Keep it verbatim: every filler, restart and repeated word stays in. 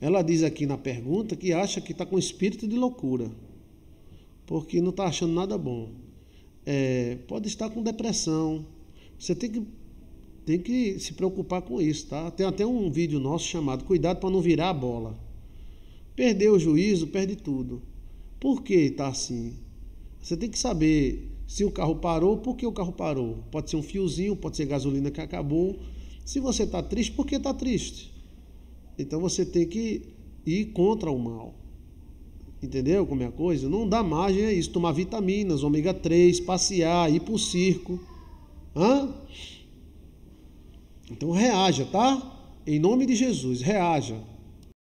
Ela diz aqui na pergunta que acha que está com espírito de loucura, porque não está achando nada bom. É, pode estar com depressão. Você tem que, tem que se preocupar com isso, tá? Tem até um vídeo nosso chamado Cuidado para não virar a bola. Perdeu o juízo, perde tudo. Por que está assim? Você tem que saber se o carro parou, por que o carro parou? Pode ser um fiozinho, pode ser gasolina que acabou. Se você está triste, por que está triste? Então você tem que ir contra o mal. Entendeu como é a coisa? Não dá margem a isso. Tomar vitaminas, ômega três, passear, ir para o circo. Hã? Então reaja, tá? Em nome de Jesus, reaja.